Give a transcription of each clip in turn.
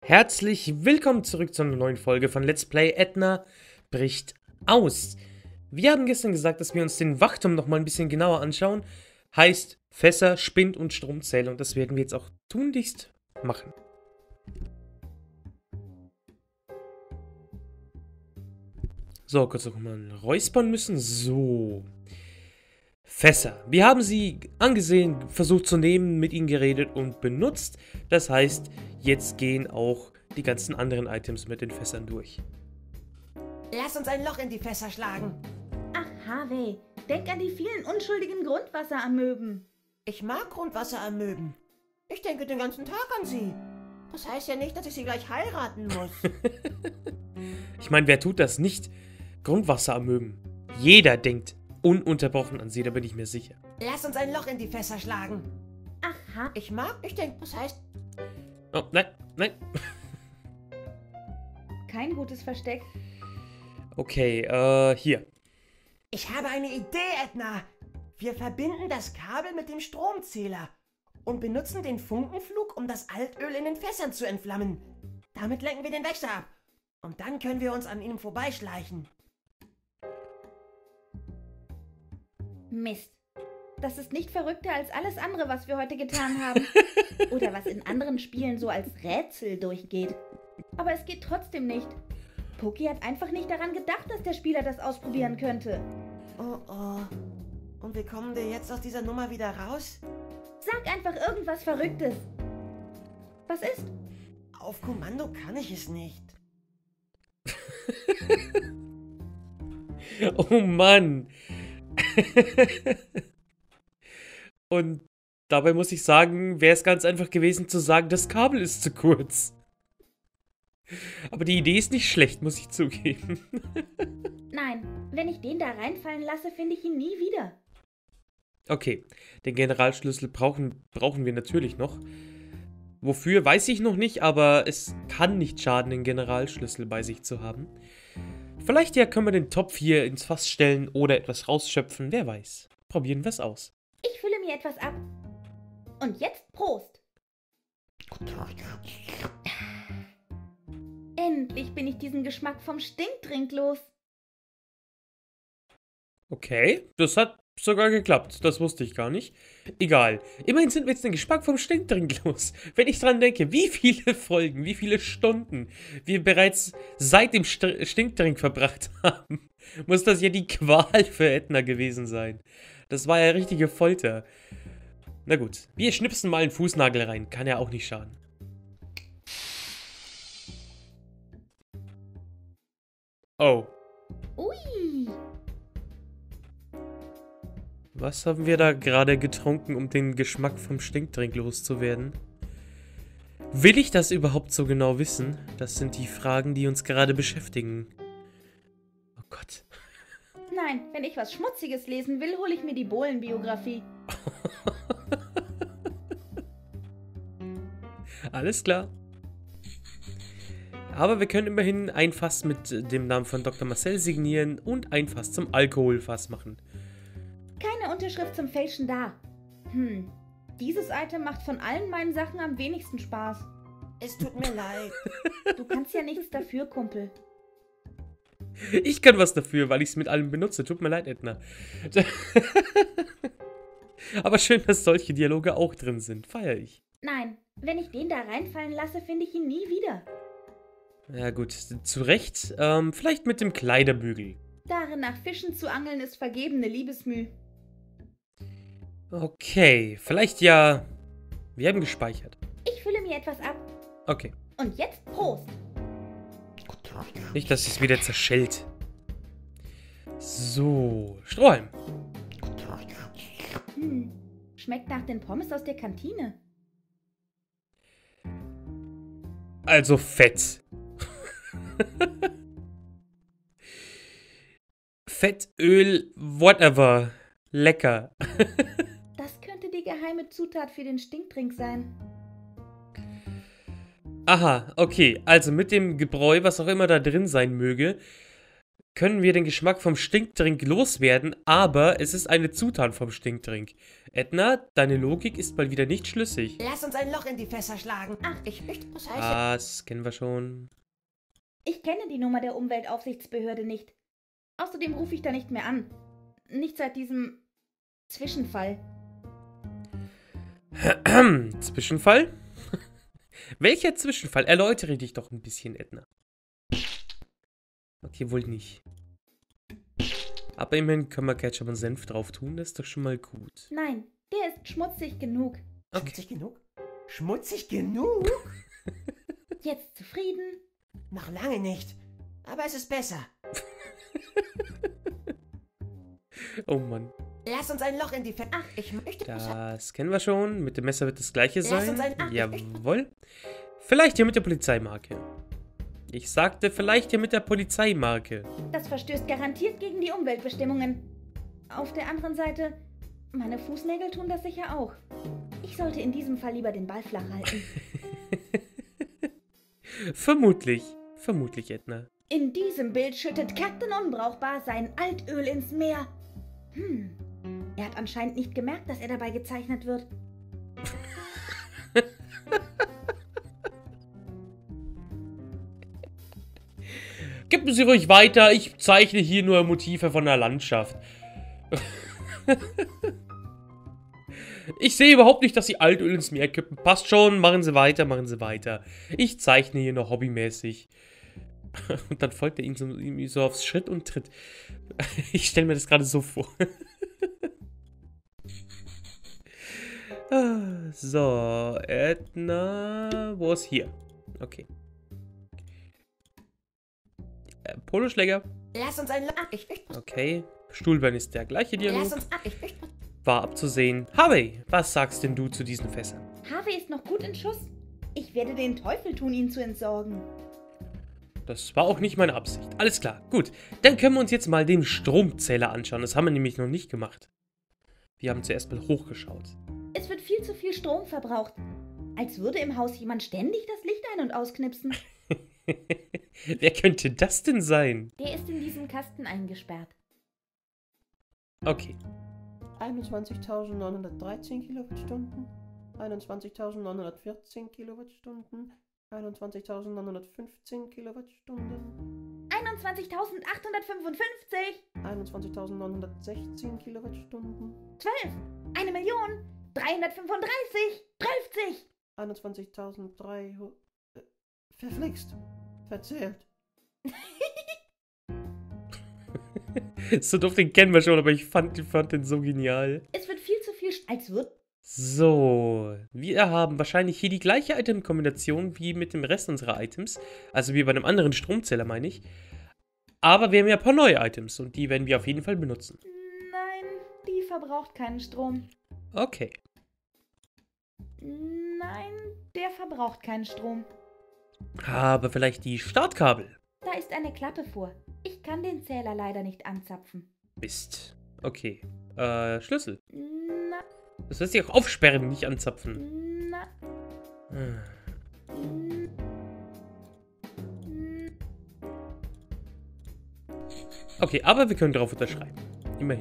Herzlich willkommen zurück zu einer neuen Folge von Let's Play Edna bricht aus. Wir haben gestern gesagt, dass wir uns den Wachturm noch mal ein bisschen genauer anschauen. Heißt Fässer, Spind und Stromzähler, und das werden wir jetzt auch tunlichst machen. So, kurz noch mal räuspern müssen. So. Fässer. Wir haben sie angesehen, versucht zu nehmen, mit ihnen geredet und benutzt. Das heißt, jetzt gehen auch die ganzen anderen Items mit den Fässern durch. Lass uns ein Loch in die Fässer schlagen. Ach, Harvey, denk an die vielen unschuldigen Grundwasseramöben. Ich mag Grundwasseramöben. Ich denke den ganzen Tag an sie. Das heißt ja nicht, dass ich sie gleich heiraten muss. Ich meine, wer tut das nicht? Grundwasseramöben. Jeder denkt ununterbrochen an sie, da bin ich mir sicher. Lass uns ein Loch in die Fässer schlagen. Aha. Ich denke, das heißt... Oh, nein, nein. Kein gutes Versteck. Okay, hier. Ich habe eine Idee, Edna. Wir verbinden das Kabel mit dem Stromzähler und benutzen den Funkenflug, um das Altöl in den Fässern zu entflammen. Damit lenken wir den Wächter ab. Und dann können wir uns an ihm vorbeischleichen. Mist. Das ist nicht verrückter als alles andere, was wir heute getan haben. Oder was in anderen Spielen so als Rätsel durchgeht. Aber es geht trotzdem nicht. Poki hat einfach nicht daran gedacht, dass der Spieler das ausprobieren könnte. Oh oh. Und wie kommen wir jetzt aus dieser Nummer wieder raus? Sag einfach irgendwas Verrücktes. Was ist? Auf Kommando kann ich es nicht. Oh Mann. Und dabei muss ich sagen, wäre es ganz einfach gewesen zu sagen, das Kabel ist zu kurz. Aber die Idee ist nicht schlecht, muss ich zugeben. Nein, wenn ich den da reinfallen lasse, finde ich ihn nie wieder. Okay, den Generalschlüssel brauchen wir natürlich noch. Wofür, weiß ich noch nicht, aber es kann nicht schaden, den Generalschlüssel bei sich zu haben. Vielleicht ja können wir den Topf hier ins Fass stellen oder etwas rausschöpfen, wer weiß. Probieren wir es aus. Ich fülle mir etwas ab. Und jetzt Prost. Endlich bin ich diesen Geschmack vom Stinktrink los. Okay, das hat sogar geklappt. Das wusste ich gar nicht. Egal. Immerhin sind wir jetzt den Geschmack vom Stinktrink los. Wenn ich dran denke, wie viele Folgen, wie viele Stunden wir bereits seit dem Stinktrink verbracht haben, muss das ja die Qual für Edna gewesen sein. Das war ja richtige Folter. Na gut, wir schnipsen mal einen Fußnagel rein. Kann ja auch nicht schaden. Oh. Ui. Was haben wir da gerade getrunken, um den Geschmack vom Stinktrink loszuwerden? Will ich das überhaupt so genau wissen? Das sind die Fragen, die uns gerade beschäftigen. Oh Gott. Nein, wenn ich was Schmutziges lesen will, hole ich mir die Bohlen-Biografie. Alles klar. Aber wir können immerhin ein Fass mit dem Namen von Dr. Marcel signieren und ein Fass zum Alkoholfass machen. Keine Unterschrift zum Fälschen da. Dieses Item macht von allen meinen Sachen am wenigsten Spaß. Es tut mir leid. Du kannst ja nichts dafür, Kumpel. Ich kann was dafür, weil ich es mit allem benutze. Tut mir leid, Edna. Aber schön, dass solche Dialoge auch drin sind. Feier ich. Nein, wenn ich den da reinfallen lasse, finde ich ihn nie wieder. Ja gut, zu Recht. Vielleicht mit dem Kleiderbügel. Darin nach Fischen zu angeln ist vergebene Liebesmüh. Okay, vielleicht ja... Wir haben gespeichert. Ich fülle mir etwas ab. Okay. Und jetzt Prost. Nicht, dass es wieder zerschellt. So, Strohhalm. Schmeckt nach den Pommes aus der Kantine. Also fett. Fett, Öl, whatever. Lecker. Das könnte die geheime Zutat für den Stinktrink sein. Aha, okay. Also mit dem Gebräu, was auch immer da drin sein möge, können wir den Geschmack vom Stinktrink loswerden, aber es ist eine Zutat vom Stinktrink. Edna, deine Logik ist mal wieder nicht schlüssig. Lass uns ein Loch in die Fässer schlagen. Ach, Ich möchte das heiße... Das kennen wir schon. ich kenne die Nummer der Umweltaufsichtsbehörde nicht. Außerdem rufe ich da nicht mehr an. Nicht seit diesem Zwischenfall. Zwischenfall? Welcher Zwischenfall? Erläutere dich doch ein bisschen, Edna. Okay, wohl nicht. Aber immerhin können wir Ketchup und Senf drauf tun, das ist doch schon mal gut. Nein, der ist schmutzig genug. Okay. Schmutzig genug? Schmutzig genug? Jetzt zufrieden? Noch lange nicht. Aber es ist besser. Oh Mann. Lass uns ein Loch in die Fässer... Ach, ich möchte das... Das kennen wir schon. Mit dem Messer wird das gleiche Lass uns sein. ein- Jawohl. Vielleicht hier mit der Polizeimarke. Ich sagte, vielleicht hier mit der Polizeimarke. Das verstößt garantiert gegen die Umweltbestimmungen. Auf der anderen Seite, meine Fußnägel tun das sicher auch. Ich sollte in diesem Fall lieber den Ball flach halten. Vermutlich. Vermutlich, Edna. In diesem Bild schüttet Captain Unbrauchbar sein Altöl ins Meer. Er hat anscheinend nicht gemerkt, dass er dabei gezeichnet wird. Geben Sie ruhig weiter, ich zeichne hier nur Motive von der Landschaft. Ich sehe überhaupt nicht, dass Sie Altöl ins Meer kippen. Passt schon, machen Sie weiter, machen Sie weiter. Ich zeichne hier noch hobbymäßig. Und dann folgt er ihm so aufs Schritt und Tritt. Ich stelle mir das gerade so vor. So, Edna, wo ist hier? Okay. Poloschläger. Lass uns ein Loch... Ach, ich möchte... Okay. Stuhlbein ist der gleiche Dialog. Lass uns... Ach, ich möchte... War abzusehen. Harvey, was sagst denn du zu diesen Fässern? Harvey ist noch gut in Schuss. Ich werde den Teufel tun, ihn zu entsorgen. Das war auch nicht meine Absicht. Alles klar, gut. Dann können wir uns jetzt mal den Stromzähler anschauen. Das haben wir nämlich noch nicht gemacht. Wir haben zuerst mal hochgeschaut. Es wird viel zu viel Strom verbraucht. Als würde im Haus jemand ständig das Licht ein- und ausknipsen. Wer könnte das denn sein? Der ist in diesem Kasten eingesperrt. Okay. 21.913 Kilowattstunden, 21.914 Kilowattstunden, 21.915 Kilowattstunden, 21.855, 21.916 Kilowattstunden, 12, 1.335.000, 30, 21.300... verflixt. Verzählt. So doof, den kennen wir schon, aber ich fand den so genial. Es wird viel zu viel, als wird... So, wir haben wahrscheinlich hier die gleiche Itemkombination wie mit dem Rest unserer Items. Also wie bei einem anderen Stromzähler, meine ich. Aber wir haben ja ein paar neue Items und die werden wir auf jeden Fall benutzen. Nein, die verbraucht keinen Strom. Okay. Nein, der verbraucht keinen Strom. Aber vielleicht die Startkabel. Da ist eine Klappe vor. Ich kann den Zähler leider nicht anzapfen. Mist. Okay. Schlüssel. Na, Das lässt sich auch aufsperren, nicht anzapfen. na, Hm. Okay, aber wir können drauf unterschreiben. Immerhin.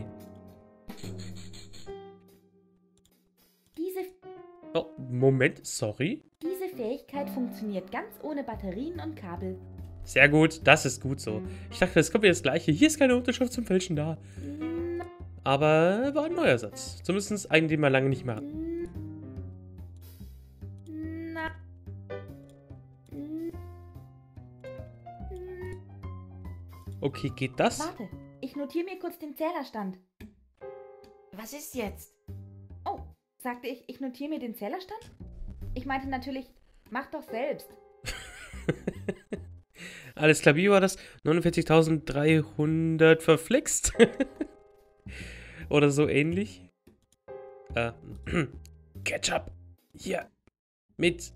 diese Oh, Moment, sorry. Fähigkeit funktioniert ganz ohne Batterien und Kabel. Sehr gut, das ist gut so. Ich dachte, das kommt wieder das Gleiche. Hier ist keine Unterschrift zum Fälschen da. Aber war ein neuer Satz. Zumindest einen, den wir lange nicht mehr hatten. Na. Okay, geht das? Warte, ich notiere mir kurz den Zählerstand. Was ist jetzt? Oh, sagte ich, ich notiere mir den Zählerstand? Ich meinte natürlich, mach doch selbst. Alles klar, wie war das? 49.300 verflixt? Oder so ähnlich? Ketchup. Hier. Mit.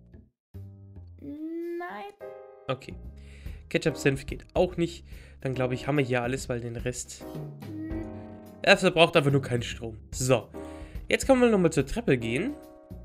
Nein. Okay. Ketchup-Senf geht auch nicht. Dann glaube ich, haben wir hier alles, weil den Rest... Er verbraucht einfach nur keinen Strom. So. Jetzt können wir nochmal zur Treppe gehen.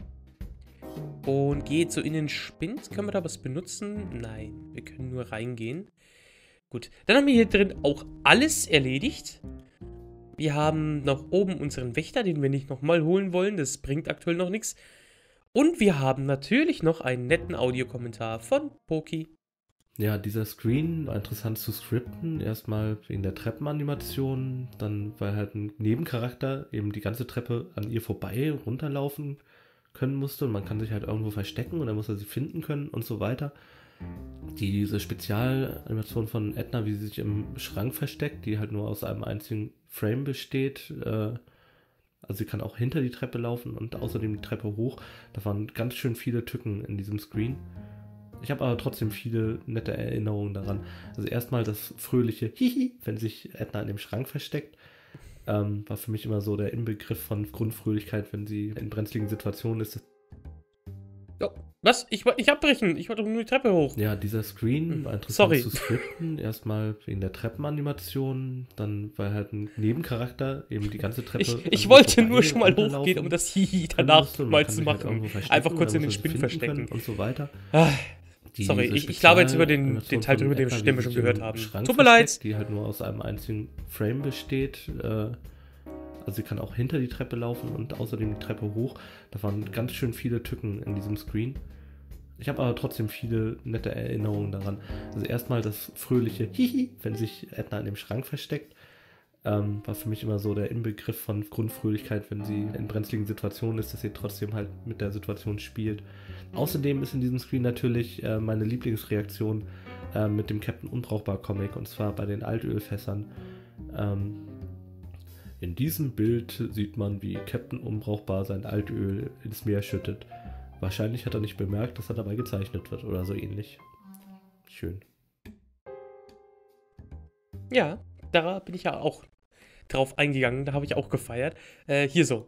Und geht so in den Spind. Können wir da was benutzen? Nein, wir können nur reingehen. Gut, dann haben wir hier drin auch alles erledigt. Wir haben noch oben unseren Wächter, den wir nicht nochmal holen wollen. Das bringt aktuell noch nichts. Und wir haben natürlich noch einen netten Audiokommentar von Poki. Ja, dieser Screen war interessant zu skripten. Erstmal wegen der Treppenanimation, dann weil halt ein Nebencharakter eben die ganze Treppe an ihr vorbei runterlaufen können musste und man kann sich halt irgendwo verstecken und dann muss er sie finden können und so weiter. Diese Spezialanimation von Edna, wie sie sich im Schrank versteckt, die halt nur aus einem einzigen Frame besteht. Also sie kann auch hinter die Treppe laufen und außerdem die Treppe hoch. Da waren ganz schön viele Tücken in diesem Screen. Ich habe aber trotzdem viele nette Erinnerungen daran. Also erstmal das fröhliche Hihi, wenn sich Edna in dem Schrank versteckt. War für mich immer so der Inbegriff von Grundfröhlichkeit, wenn sie in brenzligen Situationen ist. Oh, was? Ich wollte nicht abbrechen. Ich wollte nur die Treppe hoch. Ja, dieser Screen war interessant Sorry. zu skripten. Erstmal wegen der Treppenanimation, dann weil halt ein Nebencharakter eben die ganze Treppe... Ich wollte nur schon mal hochgehen, um das Hihi danach mal zu machen. Einfach kurz in den Spind verstecken. Und so weiter. Sorry, ich glaube jetzt über den Teil drüber, den wir schon gehört haben. Tut mir leid. Die halt nur aus einem einzigen Frame besteht. Also sie kann auch hinter die Treppe laufen und außerdem die Treppe hoch. Da waren ganz schön viele Tücken in diesem Screen. Ich habe aber trotzdem viele nette Erinnerungen daran. Also erstmal das fröhliche Hihi, wenn sich Edna in dem Schrank versteckt. War für mich immer so der Inbegriff von Grundfröhlichkeit, wenn sie in brenzligen Situationen ist, dass sie trotzdem halt mit der Situation spielt. Außerdem ist in diesem Screen natürlich meine Lieblingsreaktion mit dem Captain Unbrauchbar Comic, und zwar bei den Altölfässern. In diesem Bild sieht man, wie Captain Unbrauchbar sein Altöl ins Meer schüttet. Wahrscheinlich hat er nicht bemerkt, dass er dabei gezeichnet wird oder so ähnlich. Schön. Ja, da bin ich ja auch drauf eingegangen. Da habe ich auch gefeiert. Hier so.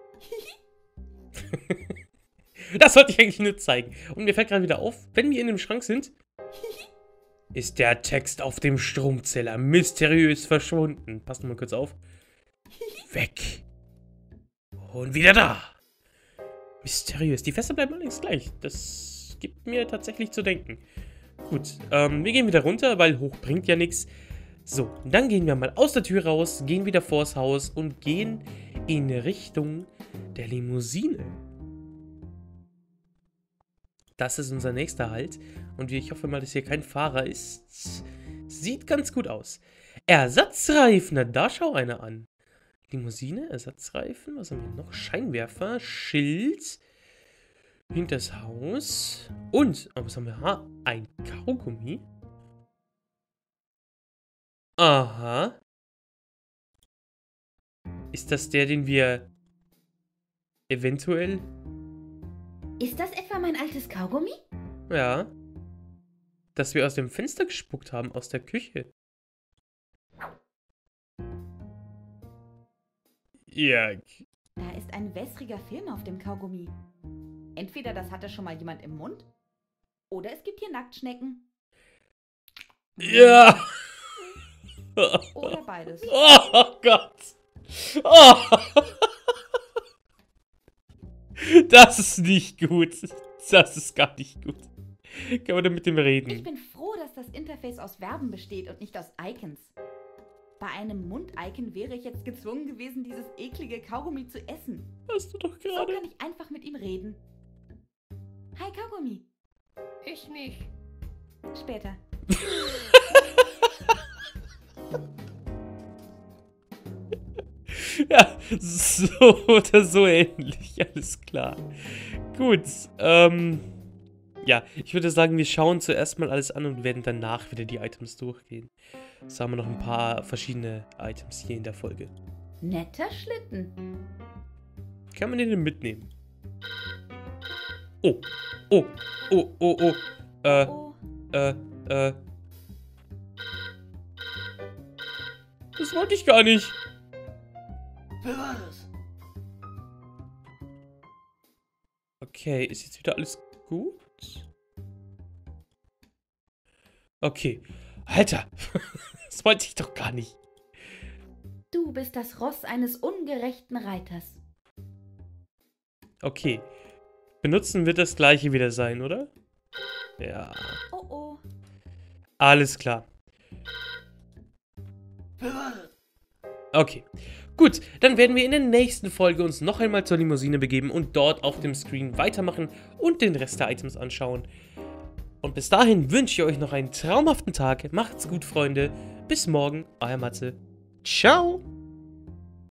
Das sollte ich eigentlich nur zeigen. Und mir fällt gerade wieder auf, wenn wir in dem Schrank sind, ist der Text auf dem Stromzähler mysteriös verschwunden. Passt mal kurz auf. Weg. Und wieder da. Mysteriös. Die Fässer bleiben allerdings gleich. Das gibt mir tatsächlich zu denken. Gut, wir gehen wieder runter, weil hoch bringt ja nichts. So, dann gehen wir mal aus der Tür raus, gehen wieder vors Haus und gehen in Richtung der Limousine. Das ist unser nächster Halt. Und ich hoffe mal, dass hier kein Fahrer ist. Sieht ganz gut aus. Ersatzreifen, na da schau einer an. Limousine, Ersatzreifen, was haben wir noch? Scheinwerfer, Schild, hinters Haus und, was haben wir? Ein Kaugummi. Aha. Ist das der, den wir eventuell... Ist das etwa mein altes Kaugummi? Ja. Das wir aus dem Fenster gespuckt haben, aus der Küche. Ja. Da ist ein wässriger Film auf dem Kaugummi. Entweder das hatte schon mal jemand im Mund, oder es gibt hier Nacktschnecken. Ja. Oder beides. Oh Gott. Oh. Das ist nicht gut. Das ist gar nicht gut. Kann man denn mit dem Ich reden? bin froh, dass das Interface aus Verben besteht und nicht aus Icons. Bei einem Mund-Icon wäre ich jetzt gezwungen gewesen, dieses eklige Kaugummi zu essen. Hast du doch So gerade. kann ich einfach mit ihm reden. Hi Kaugummi. Ich nicht. Später. Ja, so oder so ähnlich. Alles klar. Gut, ja, ich würde sagen, wir schauen zuerst mal alles an und werden danach wieder die Items durchgehen. So haben wir noch ein paar verschiedene Items hier in der Folge. Netter Schlitten. Kann man den denn mitnehmen? Oh, oh, oh, oh, oh. Oh, Das wollte ich gar nicht. Wer war das? Okay, ist jetzt wieder alles gut? Okay. Alter, das wollte ich doch gar nicht. du bist das Ross eines ungerechten Reiters. Okay. Benutzen wird das gleiche wieder sein, oder? Ja. Oh oh. Alles klar. Wer war das? Okay. Gut, dann werden wir in der nächsten Folge uns noch einmal zur Limousine begeben und dort auf dem Screen weitermachen und den Rest der Items anschauen. Und bis dahin wünsche ich euch noch einen traumhaften Tag. Macht's gut, Freunde. Bis morgen, euer Matze. Ciao!